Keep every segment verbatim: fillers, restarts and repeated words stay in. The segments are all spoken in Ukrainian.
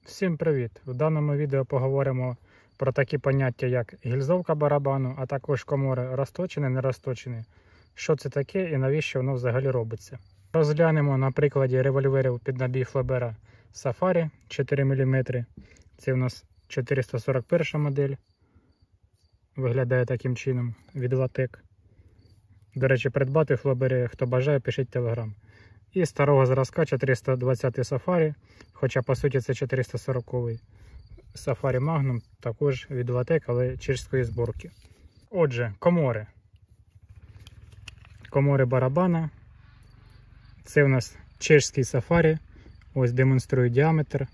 Всім привіт! В даному відео поговоримо про такі поняття, як гільзовка барабану, а також комори розточені, не розточені. Що це таке і навіщо воно взагалі робиться. Розглянемо на прикладі револьверів під набій Флабера Safari чотири міліметри. Це у нас чотириста сорок перша модель. Виглядає таким чином від Латек. До речі, придбати Флабери, хто бажає, пишіть телеграм. І старого зразка чотириста двадцятий Safari, хоча по суті це чотириста сороковий Safari Magnum, також від Латек, але чешської зборки. Отже, комори. Комори барабана. Це у нас чешський Safari. Ось демонструю діаметр.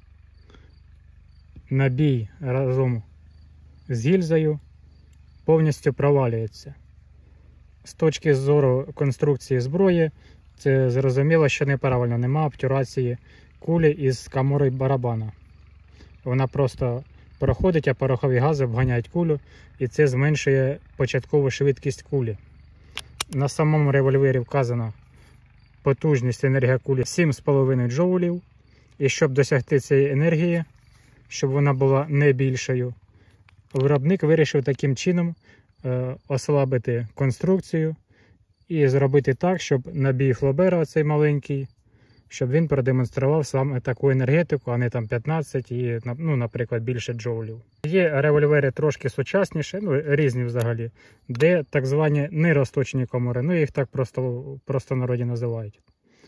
Набій разом з гільзою повністю провалюється. З точки зору конструкції зброї, це зрозуміло, що неправильно, нема обтюрації кулі із комори барабана. Вона просто проходить, а порохові гази обганяють кулю, і це зменшує початкову швидкість кулі. На самому револьвері вказано потужність енергія кулі сім з половиною джоулів. І щоб досягти цієї енергії, щоб вона була не більшою, виробник вирішив таким чином е, ослабити конструкцію і зробити так, щоб набій Флабера, оцей маленький, щоб він продемонстрував саме таку енергетику, а не там п'ятнадцять і, ну, наприклад, більше джоулів. Є револьвери трошки сучасніші, ну, різні взагалі, де так звані нерозточені комори, ну, їх так просто, просто народі називають.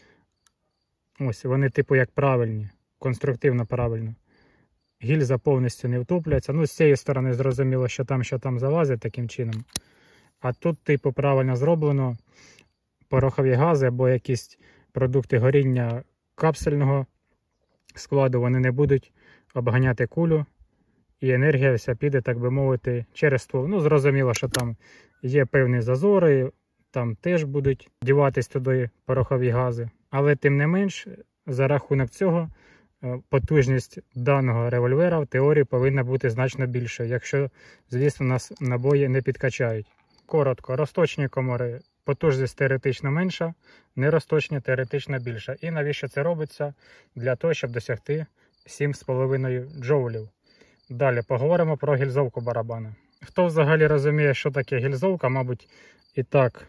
Ось, вони типу як правильні, конструктивно правильно. Гільза повністю не втупляється. Ну, з цієї сторони зрозуміло, що там, що там залазить таким чином. А тут, типу, правильно зроблено. Порохові гази або якісь продукти горіння капсульного складу, вони не будуть обганяти кулю. І енергія вся піде, так би мовити, через ствол. Ну, зрозуміло, що там є певні зазори, там теж будуть діватись туди порохові гази. Але тим не менш, за рахунок цього, потужність даного револьвера в теорії повинна бути значно більшою, якщо, звісно, нас набої не підкачають. Коротко, розточні комори, потужність теоретично менша, нерозточні теоретично більша. І навіщо це робиться? Для того, щоб досягти сім з половиною джоулів. Далі поговоримо про гільзовку барабана. Хто взагалі розуміє, що таке гільзовка, мабуть, і так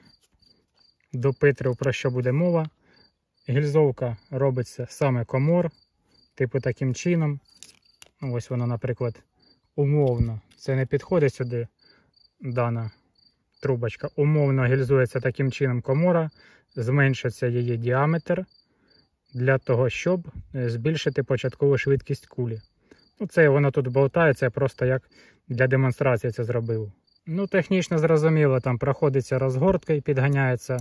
допитрив, про що буде мова. Гільзовка робиться саме комор, типу таким чином. Ось вона, наприклад, умовно. Це не підходить сюди дана трубочка. Умовно гільзується таким чином комора, зменшиться її діаметр для того, щоб збільшити початкову швидкість кулі. Ну, це воно тут болтається, просто як для демонстрації це зробив. Ну, технічно зрозуміло, там проходиться розгортка і підганяється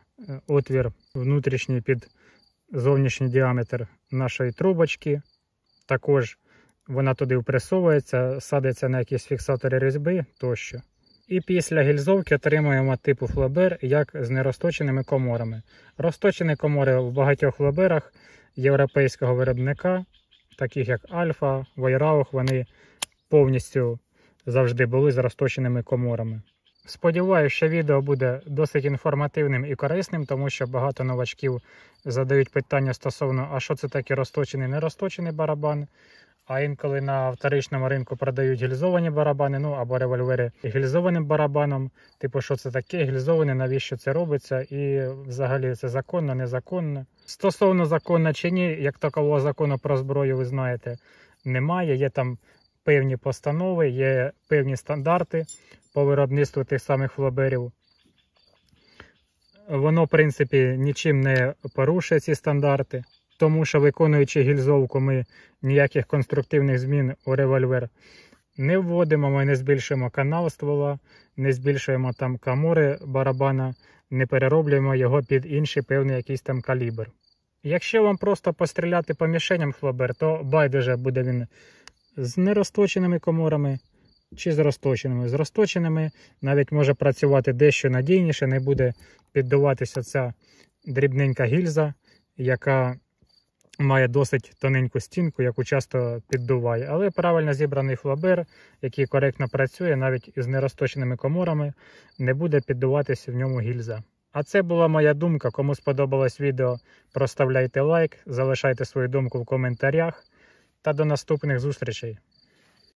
отвір внутрішній під зовнішній діаметр нашої трубочки. Також вона туди впресовується, садиться на якісь фіксатори різьби тощо. І після гільзовки отримуємо типу Флабер, як з нерозточеними коморами. Розточені комори в багатьох Флаберах європейського виробника, таких як Альфа, Вайраух, вони повністю завжди були з розточеними коморами. Сподіваюся, що відео буде досить інформативним і корисним, тому що багато новачків задають питання стосовно, а що це таке розточений, нерозточений барабан. А інколи на вторичному ринку продають гільзовані барабани, ну або револьвери гільзованим барабаном. Типу, що це таке, гільзоване, навіщо це робиться і взагалі це законно, незаконно. Стосовно законно чи ні, як такового закону про зброю, ви знаєте, немає. Є там певні постанови, є певні стандарти по виробництву тих самих флаберів. Воно, в принципі, нічим не порушує ці стандарти, тому що, виконуючи гільзовку, ми ніяких конструктивних змін у револьвер не вводимо, ми не збільшуємо канал ствола, не збільшуємо там комори барабана, не перероблюємо його під інший певний якийсь там калібр. Якщо вам просто постріляти по мішеням флабер, то байдуже буде він з нерозточеними коморами чи з розточеними. З розточеними навіть може працювати дещо надійніше, не буде піддуватися ця дрібненька гільза, яка має досить тоненьку стінку, яку часто піддуває. Але правильно зібраний флабер, який коректно працює, навіть із нерозточеними коморами, не буде піддуватися в ньому гільза. А це була моя думка. Кому сподобалось відео, проставляйте лайк, залишайте свою думку в коментарях. та до наступних зустрічей.